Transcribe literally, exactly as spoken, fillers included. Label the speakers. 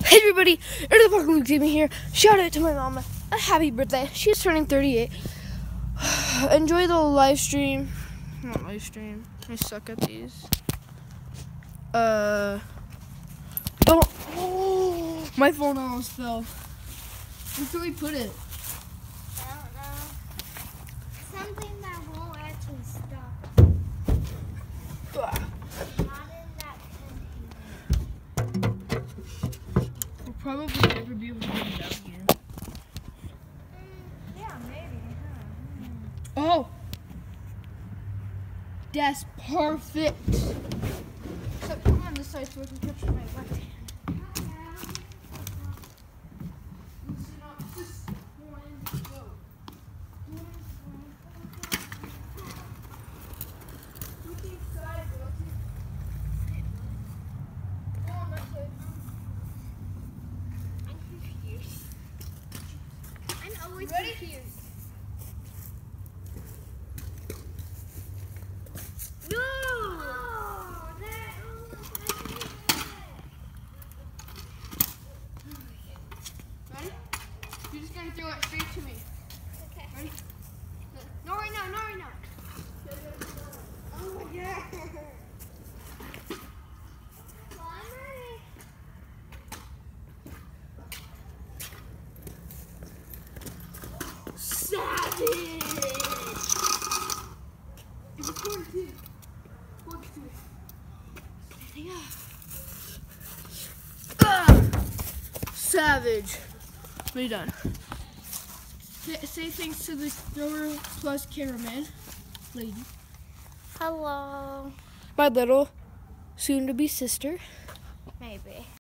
Speaker 1: Hey everybody, it's the Park Gaming here. Shout out to my mama. A happy birthday. She's turning thirty-eight. Enjoy the live stream. Not live stream. I suck at these. Uh. Don't. Oh, my phone almost fell. Where can we put it?
Speaker 2: I don't know. Something that won't actually stop.
Speaker 1: Ah.
Speaker 2: Not in that container.
Speaker 1: We'll probably never be able to get it out again.
Speaker 2: Mm, yeah, maybe. Huh?
Speaker 1: Oh! That's perfect. Except put it on this side so I can catch my left hand.
Speaker 2: I'm confused. I'm always
Speaker 1: Ready?
Speaker 2: confused. No! Oh, that,
Speaker 1: Ready? You're just gonna throw it straight to me.
Speaker 2: okay.
Speaker 1: Ready?
Speaker 2: No, right now, not right now. Oh my god. Well, I'm ready.
Speaker 1: Savage! It's a quarantine. Quarantine. Yeah. Ah! Savage. What are you done? Say, say thanks to the Thrower Plus cameraman lady.
Speaker 2: Hello.
Speaker 1: My little soon-to-be sister.
Speaker 2: Maybe.